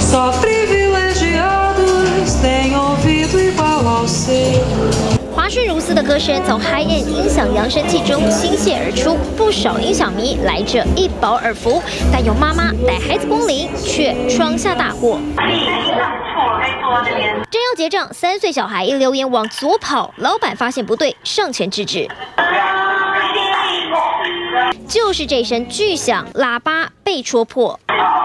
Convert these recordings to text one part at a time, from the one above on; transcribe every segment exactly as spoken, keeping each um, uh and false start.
Só privilegiados têm ouvido igual ao seu。 滑顺如丝的歌声从 high-end 音响扬声器中倾泻而出，不少音响迷来者一饱耳福，但有妈妈带孩子光临，却闯下大祸。正要结账，三岁小孩一溜烟往左跑，老板发现不对，上前制止。就是这声巨响，喇叭被戳破。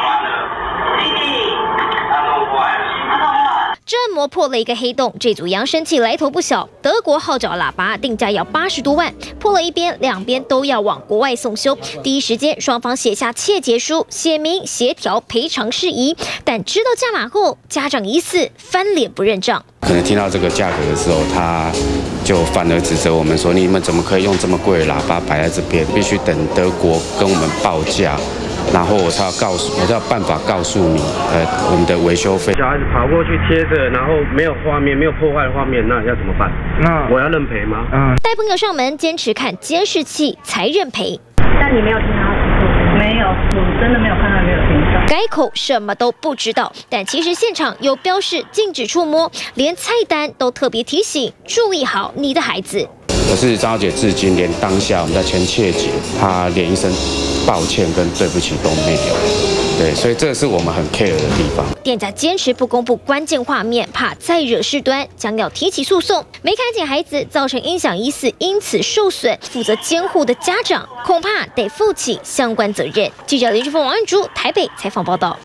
正磨破了一个黑洞，这组扬声器来头不小，德国号角喇叭定价要八十多万，破了一边，两边都要往国外送修。第一时间，双方写下切结书，写明协调赔偿事宜。但知道价码后，家长疑似翻脸不认账。 可能听到这个价格的时候，他就反而指责我们说：“你们怎么可以用这么贵的喇叭摆在这边？必须等德国跟我们报价。” 然后我才要告诉，我才有办法告诉你，呃，我们的维修费。 小孩子跑过去贴着，然后没有画面，没有破坏的画面，那要怎么办？那我要认赔吗？嗯。 带朋友上门，坚持看监视器才认赔。 但你没有听他说？没有，我真的没有看到，没有听到。 改口什么都不知道，但其实现场有标示禁止触摸，连菜单都特别提醒注意好你的孩子。 可是张小姐至今连当下我们在签切结，她连一声抱歉跟对不起都没有。对，所以这是我们很 care 的地方。 店家坚持不公布关键画面，怕再惹事端，将要提起诉讼。没看紧孩子，造成音响疑似因此受损，负责监护的家长恐怕得负起相关责任。记者林志峰、王安竹台北采访报道。